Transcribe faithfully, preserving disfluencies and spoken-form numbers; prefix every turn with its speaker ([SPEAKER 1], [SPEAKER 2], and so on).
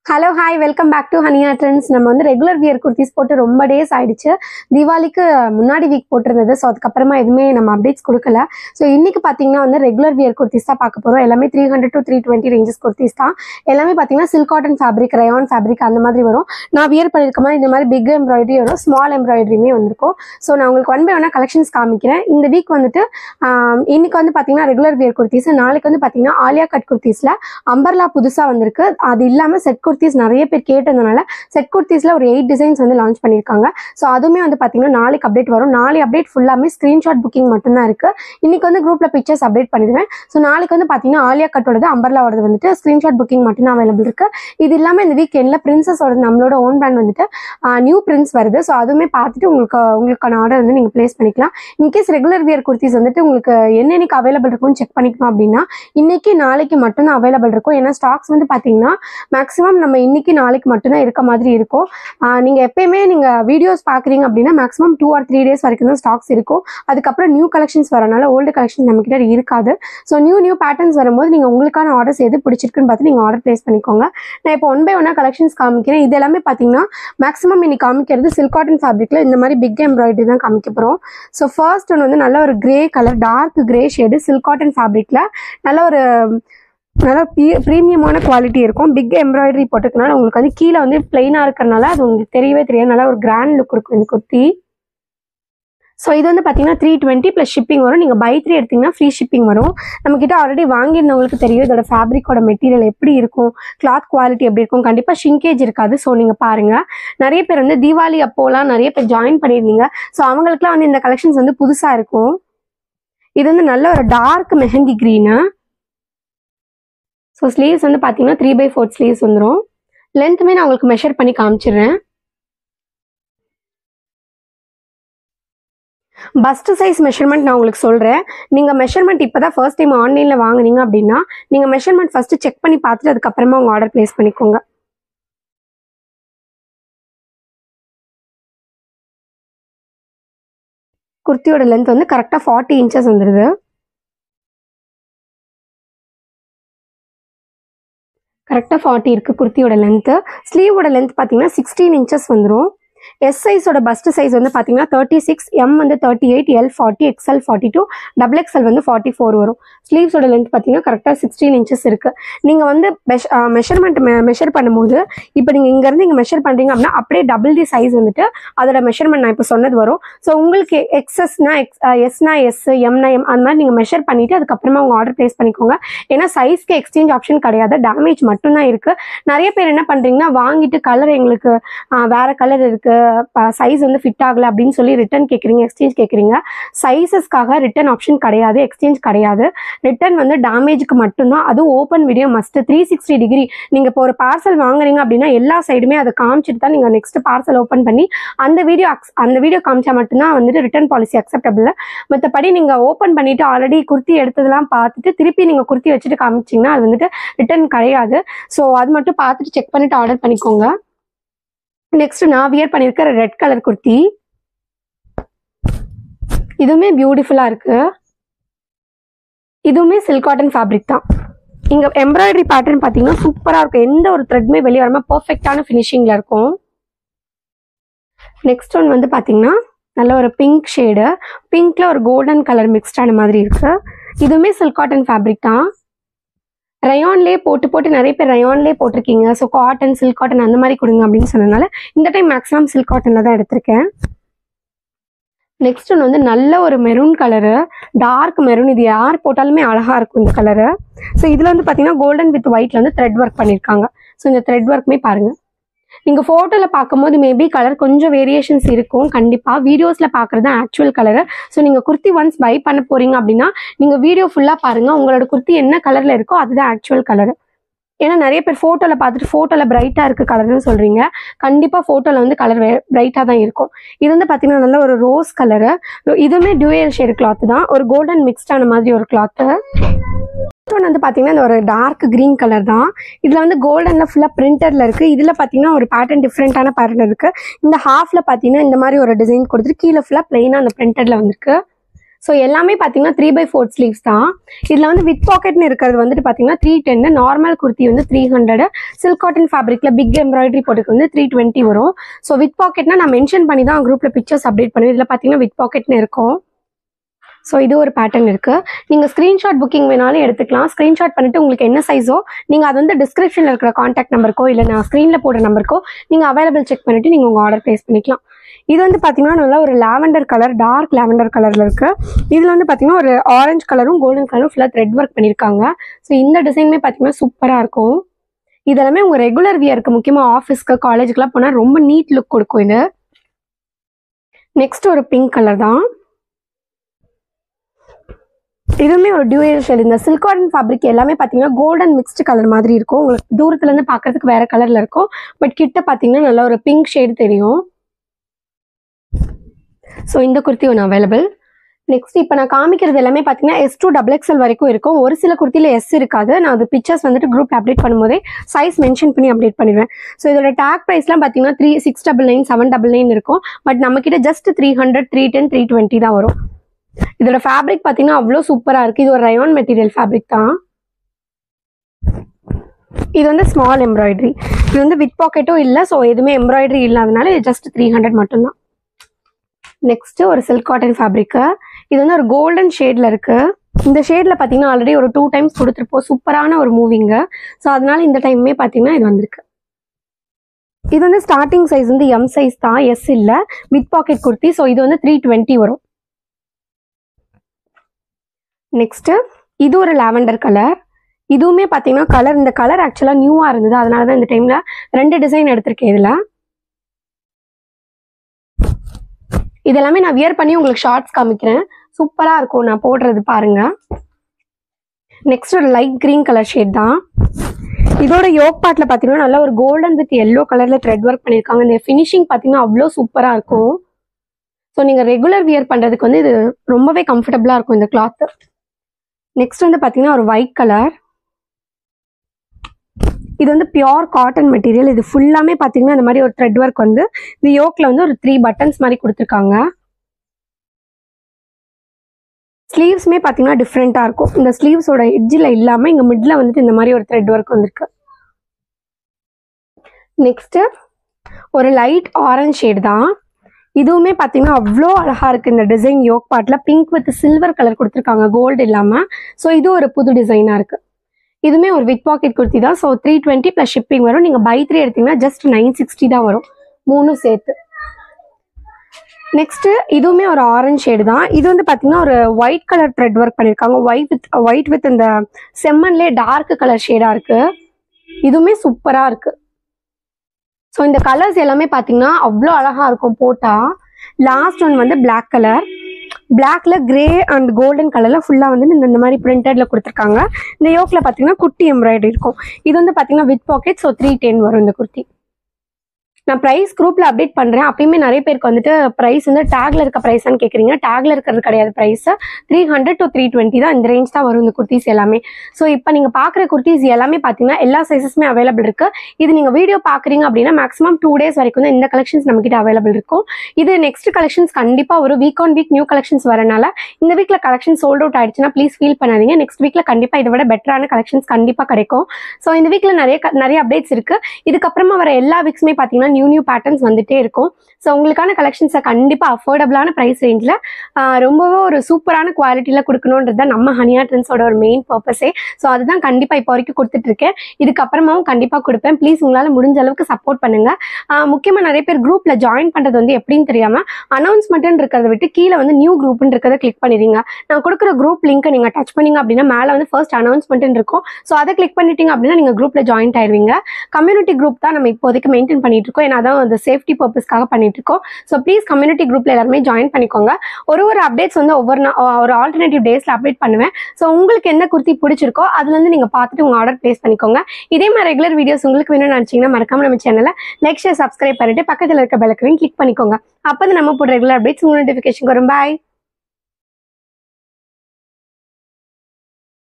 [SPEAKER 1] Hello, hi, welcome back to Hania Trends. நம்ம வந்து regular wear kurtis போட்டு ரொம்ப டேஸ் ஆயிடுச்சு. தீபாவளிக்கு முன்னாடி வீக் போட்டிருந்தது. ஸோ அதுக்கப்புறமா எதுவுமே நம்ம அப்டேட்ஸ் கொடுக்கல. ஸோ இன்னைக்கு பார்த்தீங்கன்னா வந்து ரெகுலர் வியர் குர்த்திஸ் தான் பார்க்க போகிறோம். எல்லாமே three hundred to three twenty ranges kurtis தான். எல்லாமே பார்த்தீங்கன்னா silk cotton fabric, rayon fabric அந்த மாதிரி வரும். நான் வியர் பண்ணியிருக்க மாதிரி இந்த மாதிரி பிக் எம்ப்ராய்டரி வரும், ஸ்மால் எம்ப்ராய்டரியுமே வந்திருக்கும். ஸோ நான் உங்களுக்கு ஒன் பை ஒன்னா கலெக்ஷன்ஸ் காமிக்கிறேன். இந்த வீக் வந்துட்டு இன்னைக்கு வந்து பார்த்தீங்கன்னா ரெகுலர் வியர் குர்த்திஸ், நாளைக்கு வந்து பார்த்தீங்கன்னா ஆலியா கட் குர்த்திஸில் அம்பர்லா புதுசாக வந்திருக்கு. அது இல்லாமல் செட் குர்த்திஸ் நிறைய பேர் கேட்டதுனால செட் குர்த்திஸ்ல ஒரு எயிட் டிசைன்ஸ் வந்து லான்ச் பண்ணியிருக்காங்க. ஸோ அதுவுமே வந்து பார்த்தீங்கன்னா நாளைக்கு அப்டேட் வரும். நாளை அப்டேட் ஃபுல்லாமே ஸ்க்ரீன்ஷாட் புக்கிங் மட்டும்தான் இருக்கு. இன்னைக்கு வந்து குரூப்ல பிக்சர்ஸ் அப்டேட் பண்ணிடுவேன். ஸோ நாளைக்கு வந்து பார்த்தீங்கன்னா ஆலியா கட்டோடது, அம்பர்லாவோடது வந்துட்டு ஸ்க்ரீன்ஷாட் புக்கிங் மட்டும்தான் அவைலபிள் இருக்கு. இது இல்லாமல் இந்த வீக் எண்ணில் பிரின்சஸோட நம்மளோட ஓன் பிராண்ட் வந்துட்டு நியூ பிரின்ஸ் வருது. ஸோ அதுவுமே பார்த்துட்டு உங்களுக்கு உங்களுக்கான ஆர்டர் வந்து நீங்கள் பிளேஸ் பண்ணிக்கலாம். இன்கேஸ் ரெகுலர் வியர் குர்த்திஸ் வந்துட்டு உங்களுக்கு என்னென்னைக்கு அவைலபிள் இருக்கும்னு செக் பண்ணிக்கணும் அப்படின்னா இன்னைக்கு நாளைக்கு மட்டும்தான் அவைலபிள் இருக்கும். ஏன்னா ஸ்டாக்ஸ் வந்து பார்த்தீங்கன்னா மேக்ஸிமம் நம்ம இன்னைக்கு நாளைக்கு மட்டும்தான் இருக்க மாதிரி இருக்கும். நீங்க எப்பயுமே நீங்க வீடியோஸ் பாக்குறீங்க அப்படின்னா maximum two or three days வரைக்கும் தான் ஸ்டாக்ஸ் இருக்கும். அதுக்கப்புறம் நியூ கலெக்ஷன்ஸ் வரனால ஓல்டு கலெக்ஷன் நம்ம கிட்ட இருக்காது. ஸோ நியூ நியூ பேட்டர்ன்ஸ் வரும்போது நீங்க உங்களுக்கான ஆர்டர்ஸ் எது பிடிச்சிருக்குன்னு பார்த்து நீங்க ஆர்டர் பிளேஸ் பண்ணிக்கோங்க. நான் இப்போ ஒன் பை ஒன்னா கலெக்ஷன்ஸ் காமிக்கிறேன். இது எல்லாமே பாத்தீங்கன்னா மேக்ஸிமம் இன்னைக்கு காமிக்கிறது சில்க் காட்டன் ஃபேப்ரிக்ல இந்த மாதிரி பிக் எம்ப்ராய்டரி தான் காமிக்க போறோம். ஸோ ஃபர்ஸ்ட் ஒன்று வந்து நல்ல ஒரு grey colour, dark grey shade, silk cotton ஃபேப்ரிக்ல நல்ல ஒரு நல்லா ப்ரீமியமான குவாலிட்டி இருக்கும். பிக் எம்ப்ராய்டரி போட்டுக்கனால உங்களுக்கு வந்து கீழே வந்து பிளைனா இருக்கிறனால அது உங்களுக்கு தெரியவே தெரியாது. நல்லா ஒரு கிராண்ட் லுக் இருக்கும் இந்த குர்த்தி. ஸோ இது வந்து பார்த்தீங்கன்னா த்ரீ டுவெண்ட்டி ப்ளஸ் ஷிப்பிங் வரும். நீங்கள் பை த்ரீ எடுத்தீங்கன்னா ஃப்ரீ ஷிப்பிங் வரும். நம்மக்கிட்ட ஆல்ரெடி வாங்கியிருந்தவங்களுக்கு தெரியும் இதோட ஃபேப்ரிக்கோட மெட்டீரியல் எப்படி இருக்கும், கிளாத் குவாலிட்டி எப்படி இருக்கும். கண்டிப்பாக ஷிங்கேஜ் இருக்காது. ஸோ நீங்கள் பாருங்கள், நிறைய பேர் வந்து தீபாவளி அப்போலாம் நிறைய பேர் ஜாயின் பண்ணியிருந்தீங்க. ஸோ அவங்களுக்குலாம் வந்து இந்த கலெக்ஷன்ஸ் வந்து புதுசாக இருக்கும். இது வந்து நல்ல ஒரு dark mehndi green. So sleeves வந்து பார்த்தீங்கன்னா த்ரீ பை ஃபோர்த் ஸ்லீவ்ஸ் வந்துடும். லென்த்துமே நான் உங்களுக்கு மெஷர் பண்ணி காமிச்சிடுறேன். பஸ்ட் சைஸ் மெஷர்மெண்ட் நான் உங்களுக்கு சொல்கிறேன். நீங்கள் மெஷர்மெண்ட் இப்போ தான் ஃபர்ஸ்ட் டைம் ஆன்லைனில் வாங்குனீங்க அப்படின்னா நீங்கள் மெஷர்மெண்ட் ஃபஸ்ட்டு செக் பண்ணி பார்த்துட்டு அதுக்கப்புறமா உங்கள் ஆர்டர் பிளேஸ் பண்ணிக்கோங்க. குர்த்தியோட லென்த் வந்து கரெக்டாக ஃபார்ட்டி இன்ச்சஸ் வந்துடுது. கரெக்டாக ஃபார்ட்டி இருக்குது குர்த்தியோட லென்த்து. ஸ்லீவோட லென்த் பார்த்தீங்கன்னா சிக்ஸ்டீன் இன்ச்சஸ் வந்துடும். எஸ் சைஸோட பஸ்ட் சைஸ் வந்து பார்த்தீங்கன்னா தேர்ட்டி சிக்ஸ், எம் வந்து thirty eight, L forty, XL forty two, double XL வந்து ஃபார்ட்டி ஃபோர் வரும். ஸ்லீவ்ஸோட லென்த் பார்த்தீங்கன்னா கரெக்டாக சிக்ஸ்டீன் இன்ச்சஸ் இருக்குது. நீங்கள் வந்து மெஷ் மெஷர்மெண்ட் மெஷர் பண்ணும்போது இப்போ நீங்கள் இங்கேருந்து இங்கே மெஷர் பண்ணுறீங்க அப்படின்னா அப்படியே டபுள் தி சைஸ் வந்துட்டு அதோட மெஷர்மெண்ட் நான் இப்போ சொன்னது வரும். ஸோ உங்களுக்கு எக்ஸ்எஸ்னா எக்ஸ் எஸ்னா எஸ், எம்னா எம் அந்த மாதிரி நீங்கள் மெஷர் பண்ணிவிட்டு அதுக்கப்புறமா உங்கள் ஆர்டர் ப்ளேஸ் பண்ணிக்கோங்க. ஏன்னா சைஸ்க்கு எக்ஸ்சேஞ்ச் ஆப்ஷன் கிடையாது, டேமேஜ் மட்டும்தான் இருக்குது. நிறைய பேர் என்ன பண்ணுறீங்கன்னா வாங்கிட்டு கலர் எங்களுக்கு வேறு கலர் இருக்குது, சைஸ் வந்து ஃபிட் ஆகலை அப்படின்னு சொல்லி ரிட்டர்ன் கேட்குறீங்க, எக்ஸ்சேஞ்ச் கேட்குறீங்க. சைஸஸ்க்காக ரிட்டர்ன் ஆப்ஷன் கிடையாது, எக்ஸ்சேஞ்ச் கிடையாது. ரிட்டர்ன் வந்து டேமேஜுக்கு மட்டும்தான். அதுவும் open video must. Three sixty degree நீங்கள் இப்போ ஒரு பார்சல் வாங்குறீங்க அப்படின்னா எல்லா சைடுமே அதை காமிச்சிட்டு தான் நீங்கள் நெக்ஸ்ட் பார்சல் ஓப்பன் பண்ணி அந்த வீடியோ அந்த வீடியோ காமிச்சா மட்டும்தான் வந்துட்டு ரிட்டர்ன் பாலிசி அக்செப்டபிள். மற்றபடி நீங்கள் ஓப்பன் பண்ணிட்டு ஆல்ரெடி குர்த்தி எடுத்ததெல்லாம் பார்த்துட்டு திருப்பி நீங்கள் குர்த்தி வச்சுட்டு காமிச்சிங்கன்னா அது வந்துட்டு ரிட்டர்ன் கிடையாது. ஸோ அது மட்டும் பார்த்துட்டு செக் பண்ணிட்டு ஆர்டர் பண்ணிக்கோங்க. நெக்ஸ்ட் நான் வியர் பண்ணியிருக்கிற ரெட் கலர் குர்த்தி, இதுவுமே பியூட்டிஃபுல்லாக இருக்கு. இதுவுமே சில்க் காட்டன் ஃபேப்ரிக் தான். இங்கே எம்ப்ராய்டரி பேட்டர்ன் பார்த்தீங்கன்னா சூப்பராக இருக்கும். எந்த ஒரு த்ரெட்மே வெளியே வராமல் பர்ஃபெக்டான ஃபினிஷிங்கில் இருக்கும். நெக்ஸ்ட் ஒன் வந்து பார்த்தீங்கன்னா நல்ல ஒரு பிங்க் ஷேடு, பிங்க்ல ஒரு கோல்டன் கலர் மிக்ஸ்டான மாதிரி இருக்கு. இதுவுமே சில்க் காட்டன் ஃபேப்ரிக் தான். ரயான்லேயே போட்டு போட்டு நிறைய பேர் ரயான்லேயே போட்டிருக்கீங்க. ஸோ காட்டன், சில்க் காட்டன் அந்த மாதிரி கொடுங்க அப்படின்னு சொன்னதுனால இந்த டைம் மேக்ஸிமம் சில்க் காட்டனில் தான் எடுத்திருக்கேன். நெக்ஸ்ட் ஒன்று வந்து நல்ல ஒரு மெரூன் கலரு, டார்க் மெரூன். இது யார் போட்டாலுமே அழகாக இருக்கும் இந்த கலரு. ஸோ இதில் வந்து பார்த்தீங்கன்னா கோல்டன் வித் ஒயிட்ல வந்து த்ரெட் ஒர்க் பண்ணியிருக்காங்க. ஸோ இந்த த்ரெட் ஒர்க்குமே பாருங்கள். நீங்கள் ஃபோட்டோவில் பார்க்கும்போது மேபி கலர் கொஞ்சம் வேரியேஷன்ஸ் இருக்கும். கண்டிப்பாக வீடியோஸில் பார்க்குறது தான் ஆக்சுவல் கலரு. ஸோ நீங்கள் குர்த்தி ஒன்ஸ் பை பண்ண போகிறீங்க அப்படின்னா நீங்கள் வீடியோ ஃபுல்லாக பாருங்கள். உங்களோட குர்த்தி என்ன கலரில் இருக்கோ அதுதான் ஆக்சுவல் கலரு. ஏன்னா நிறைய பேர் ஃபோட்டோவில் பார்த்துட்டு ஃபோட்டோவில் பிரைட்டாக இருக்குது கலர்னு சொல்கிறீங்க. கண்டிப்பாக ஃபோட்டோவில் வந்து கலர் பிரைட்டாக தான் இருக்கும். இது வந்து பார்த்தீங்கன்னா நல்ல ஒரு ரோஸ் கலரு. இதுவுமே டியூயல் ஷேடு கிளாத்து தான், ஒரு கோல்டன் மிக்ஸ்டான மாதிரி ஒரு கிளாத்து. ஒன்று வந்து பார்த்தீங்கன்னா இந்த ஒரு டார்க் கிரீன் கலர் தான். இதில் வந்து கோல்டனில் ஃபுல்லாக பிரிண்டரில் இருக்குது. இதில் பார்த்தீங்கன்னா ஒரு பேட்டர்ன் டிஃப்ரெண்ட்டான பேட்டர்ன் இருக்குது. இந்த ஹாஃபில் பார்த்தீங்கன்னா இந்த மாதிரி ஒரு டிசைன் கொடுத்துட்டு கீழே ஃபுல்லாக பிளெயினாக அந்த பிரிண்டரில் வந்துருக்கு. ஸோ எல்லாமே பார்த்தீங்கன்னா த்ரீ பை ஃபோர்த் ஸ்லீவ்ஸ் தான். இதில் வந்து வித் பாக்கெட்னு இருக்கிறது வந்துட்டு பார்த்தீங்கன்னா த்ரீ டென்னு, நார்மல் குர்த்தி வந்து த்ரீ ஹண்ட்ரட், சில்க் காட்டன் ஃபேப்ரிக்ல பிக் எம்ப்ராய்டரி போட்டுக்கு வந்து த்ரீ டுவெண்ட்டி வரும். ஸோ வித் பாக்கெட்னா நான் மென்ஷன் பண்ணி தான் குரூப்பில் பிக்சர்ஸ் அப்டேட் பண்ணுவேன். இதில் பார்த்தீங்கன்னா வித் பாக்கெட்னு இருக்கும். ஸோ இது ஒரு பேட்டர்ன் இருக்குது. நீங்கள் ஸ்க்ரீன்ஷாட் புக்கிங் வேணாலும் எடுத்துக்கலாம். ஸ்க்ரீன்ஷாட் பண்ணிவிட்டு உங்களுக்கு என்ன சைஸோ நீங்கள் அது வந்து டிஸ்கிரிப்ஷனில் இருக்கிற காண்டாக்ட் நம்பருக்கோ இல்லை நான் ஸ்க்ரீனில் போடுற நம்பருக்கோ நீங்கள் அவைலபிள் செக் பண்ணிவிட்டு நீங்கள் உங்கள் ஆர்டர் ப்ளேஸ் பண்ணிக்கலாம். இது வந்து பார்த்தீங்கன்னா நல்லா ஒரு லாவெண்டர் கலர், டார்க் லாவெண்டர் கலரில் இருக்குது. இதில் வந்து பார்த்தீங்கன்னா ஒரு ஆரஞ்சு கலரும் கோல்டன் கலரும் ஃபுல்லாக த்ரெட் ஒர்க் பண்ணியிருக்காங்க. ஸோ இந்த டிசைனுமே பார்த்தீங்கன்னா சூப்பராக இருக்கும். இதெல்லாமே உங்கள் ரெகுலர் வியருக்கு, முக்கியமாக ஆஃபீஸ்க்கு காலேஜுக்குலாம் போனால் ரொம்ப நீட் லுக் கொடுக்கும் இது. நெக்ஸ்ட் ஒரு பிங்க் கலர் தான். இதுவுமே ஒரு டியூயல் ஷேட். இந்த சில்க் காட்டன் ஃபேப்ரிக் எல்லாமே பார்த்தீங்கன்னா கோல்டன் மிக்ஸ்டு கலர் மாதிரி இருக்கும். உங்களுக்கு தூரத்துலேருந்து பார்க்கறதுக்கு வேற கலரில் இருக்கும். பட் கிட்ட பார்த்தீங்கன்னா நல்லா ஒரு பிங்க் ஷேடு தெரியும். ஸோ இந்த குர்த்தி ஒன்று அவைலபிள். நெக்ஸ்ட் இப்போ நான் காமிக்கிறது எல்லாமே பார்த்தீங்கன்னா எஸ் டூ டபுள் எக்ஸ்எல் வரைக்கும் இருக்கும். ஒரு சில குர்த்தியில் எஸ் இருக்காது. நான் அது பிக்சர்ஸ் வந்துட்டு குரூப் அப்டேட் பண்ணும்போதே சைஸ் மென்ஷன் பண்ணி அப்டேட் பண்ணிடுவேன். ஸோ இதோட டேக் ப்ரைஸ்லாம் பார்த்தீங்கன்னா three six double nine seven double nine இருக்கும். பட் நம்மக்கிட்ட just three hundred three ten three twenty தான் வரும். இதோட ஃபேப்ரிக் பார்த்தீங்கன்னா அவ்வளோ சூப்பராக இருக்குது. இது ஒரு ரயான் மெட்டீரியல் ஃபேப்ரிக் தான். இது வந்து ஸ்மால் எம்ப்ராய்டரி. இது வந்து வித் பாக்கெட்டும் இல்லை. ஸோ எதுவுமே எம்ப்ராய்டரி இல்லாதனால இது ஜஸ்ட் த்ரீ ஹண்ட்ரட் மட்டும்தான். நெக்ஸ்ட் ஒரு சில்க் காட்டன் ஃபேப்ரிக்கு. இது வந்து ஒரு கோல்டன் ஷேட்ல இருக்கு. இந்த ஷேட்ல பார்த்தீங்கன்னா ஆல்ரெடி ஒரு டூ டைம்ஸ் கொடுத்துருப்போம். சூப்பரான ஒரு மூவிங்கு. ஸோ அதனால இந்த டைமுமே பார்த்தீங்கன்னா இது வந்திருக்கு. இது வந்து ஸ்டார்டிங் சைஸ் வந்து எம் சைஸ் தான், எஸ் இல்லை. With pocket kurti. ஸோ இது வந்து த்ரீ டுவெண்ட்டி வரும். நெக்ஸ்ட்டு இது ஒரு லாவெண்டர் கலர். இதுவுமே பார்த்தீங்கன்னா கலர், இந்த கலர் ஆக்சுவலாக நியூவாக இருந்தது. அதனால தான் இந்த டைமில் ரெண்டு டிசைன் எடுத்திருக்கேன். இதில் இதெல்லாமே நான் வியர் பண்ணி உங்களுக்கு ஷார்ட்ஸ் காமிக்கிறேன். சூப்பராக இருக்கும் நான் போடுறது பாருங்க. நெக்ஸ்ட் ஒரு லைட் கிரீன் கலர் ஷேட் தான். இதோட யோக் பார்ட்டில் பார்த்தீங்கன்னா நல்லா ஒரு கோல்டன் வித் எல்லோ கலரில் த்ரெட் ஒர்க் பண்ணியிருக்காங்க. இந்த ஃபினிஷிங் பார்த்தீங்கன்னா அவ்வளோ சூப்பராக இருக்கும். ஸோ நீங்கள் ரெகுலர் வியர் பண்ணுறதுக்கு வந்து இது ரொம்பவே கம்ஃபர்டபுளாக இருக்கும் இந்த கிளாத்து. நெக்ஸ்ட் வந்து பார்த்தீங்கன்னா ஒரு ஒயிட் கலர். இது வந்து பியோர் காட்டன் மெட்டீரியல். இது ஃபுல்லாமே பார்த்தீங்கன்னா இந்த மாதிரி ஒரு த்ரெட் ஒர்க் வந்து இந்த யோக்ல வந்து ஒரு த்ரீ பட்டன்ஸ் மாதிரி கொடுத்துருக்காங்க. ஸ்லீவ்ஸுமே பார்த்தீங்கன்னா டிஃப்ரெண்ட்டாக இருக்கும். இந்த ஸ்லீவ்ஸோட எட்ஜில் இல்லாமல் இங்கே மிடில் வந்துட்டு இந்த மாதிரி ஒரு த்ரெட் ஒர்க் வந்திருக்கு. நெக்ஸ்ட்டு ஒரு லைட் ஆரஞ்ச் ஷேட் தான். இதுவுமே பார்த்தீங்கன்னா அவ்வளோ அழகாக இருக்குது. இந்த டிசைன் யோக் பார்ட்டில் பிங்க் வித் சில்வர் கலர் கொடுத்துருக்காங்க, கோல்டு இல்லாமல். ஸோ இது ஒரு புது டிசைனாக இருக்குது. இதுவுமே ஒரு வித் பாக்கெட் குர்த்தி தான். So three twenty plus shipping வரும். நீங்கள் பை த்ரீ எடுத்தீங்கன்னா ஜஸ்ட் நைன் சிக்ஸ்டி தான் வரும், மூணும் சேர்த்து. நெக்ஸ்ட்டு இதுவுமே ஒரு ஆரஞ்ச் ஷேடு தான். இது வந்து பார்த்தீங்கன்னா ஒரு ஒயிட் கலர் த்ரெட் ஒர்க் பண்ணியிருக்காங்க. ஒயிட் வித் ஒயிட் வித் இந்த செம்மன்லேயே டார்க் கலர் ஷேடாக இருக்குது. இதுவுமே சூப்பராக இருக்குது. ஸோ இந்த கலர்ஸ் எல்லாமே பார்த்தீங்கன்னா அவ்வளோ அழகாக இருக்கும் போட்டால். லாஸ்ட் ஒன் வந்து பிளாக் கலர். பிளாக்ல கிரே அண்ட் கோல்டன் கலரில் ஃபுல்லாக வந்து இந்த இந்த மாதிரி பிரிண்டடில் கொடுத்துருக்காங்க. இந்த யோக்கில் பார்த்தீங்கன்னா குட்டி எம்ப்ராய்டரி இருக்கும். இது வந்து பார்த்தீங்கன்னா with pocket. So three ten வரும் இந்த குர்த்தி. நான் ப்ரைஸ் குரூப்பில் அப்டேட் பண்ணுறேன். அப்பயுமே நிறைய பேருக்கு வந்துட்டு ப்ரைஸ் வந்து டேக்ல இருக்க ப்ரைஸான்னு கேட்குறீங்க. டேக்ல இருக்கிறது கிடையாது price. Three hundred to three twenty தான், இந்த ரேஞ்ச் தான் வரும் இந்த குர்த்திஸ் எல்லாமே. ஸோ இப்போ நீங்கள் பார்க்குற குர்த்திஸ் எல்லாமே பார்த்தீங்கன்னா எல்லா சைஸஸுமே அவைலபிள் இருக்குது. இது நீங்கள் வீடியோ பார்க்குறீங்க அப்படின்னா மேக்ஸிமம் டூ டேஸ் வரைக்கும் தான் இந்த கலெக்ஷன்ஸ் நம்மக்கிட்ட அவைலபிள் இருக்கும். இது நெக்ஸ்ட் கலெக்ஷன்ஸ் கண்டிப்பாக ஒரு week on week new collections வரனால இந்த வீக்கில் கலெக்ஷன் சோல்ட் அவுட் ஆயிடுச்சுன்னா ப்ளீஸ் ஃபீல் பண்ணாதீங்க. நெக்ஸ்ட் வீக்கில் கண்டிப்பாக இதை விட பெட்டரான கலெக்ஷன்ஸ் கண்டிப்பாக கிடைக்கும். ஸோ இந்த வீக்கில் நிறைய நிறைய அப்டேட்ஸ் இருக்குது. இதுக்கப்புறமா வர எல்லா வீக்ஸுமே பார்த்தீங்கன்னா நியூ நியூ பேட்டர்ன்ஸ் வந்துட்டே இருக்கும். ஸோ உங்களுக்கான கலெக்ஷன்ஸை கண்டிப்பாக அஃபோர்டபுளான ப்ரைஸ் ரேஞ்சில் ரொம்பவே ஒரு சூப்பரான குவாலிட்டியில் கொடுக்கணுன்றது தான் நம்ம ஹனியா ட்ரெண்ட்ஸோட ஒரு மெயின் பர்பஸே. ஸோ அதுதான் கண்டிப்பாக இப்போ வரைக்கும் கொடுத்துட்ருக்கேன். இதுக்கப்புறமாவும் கண்டிப்பாக கொடுப்பேன். ப்ளீஸ் உங்களால் முடிஞ்ச அளவுக்கு சப்போர்ட் பண்ணுங்கள். முக்கியமாக நிறைய பேர் குரூப்பில் ஜாயின் பண்ணுறது வந்து எப்படின்னு தெரியாமல் அனௌன்ஸ்மெண்ட்டுன்னு இருக்கிறத விட்டு கீழே வந்து நியூ குரூப்னு இருக்கிறத கிளிக் பண்ணிடுங்க. நான் கொடுக்குற குரூப் லிங்க்கை நீங்கள் டச் பண்ணிங்க அப்படின்னா மேலே வந்து ஃபர்ஸ்ட் அனௌன்ஸ்மெண்ட்டுன்னு இருக்கும். ஸோ அதை கிளிக் பண்ணிட்டீங்க அப்படின்னா நீங்கள் குரூப்பில் ஜாயின் ஆயிடுவீங்க. கம்யூனிட்டி குரூப் தான் நம்ம இப்போதைக்கு மெயின்டைன் பண்ணிட்டு இருக்கோம். ஏன்னா அதான் அந்த சேஃப்டி பர்பஸ்க்காக பண்ணிட்டு இருக்கோம். ஸோ ப்ளீஸ் கம்யூனிட்டி குரூப்ல எல்லாருமே ஜாயின் பண்ணிக்கோங்க. ஒரு ஒரு அப்டேட்ஸ் வந்து ஒவ்வொரு ஒரு ஆல்டர்னேட்டிவ் டேஸ்ல அப்டேட் பண்ணுவேன். ஸோ உங்களுக்கு என்ன குர்த்தி பிடிச்சிருக்கோ அதுல இருந்து நீங்க பார்த்துட்டு உங்க ஆர்டர் பிளேஸ் பண்ணிக்கோங்க. இதே மாதிரி ரெகுலர் வீடியோஸ் உங்களுக்கு வேணும்னு நினைச்சீங்கன்னா மறக்காம நம்ம சேனலை லைக் ஷேர் சப்ஸ்கிரைப் பண்ணிட்டு பக்கத்தில் இருக்க பெல் ஐகானையும் கிளிக் பண்ணிக்கோங்க. அப்போ நம்ம போடுற ரெகுலர் அப்டேட்ஸ் உங்க நோட்டிஃபிகேஷன் வரும். பாய்.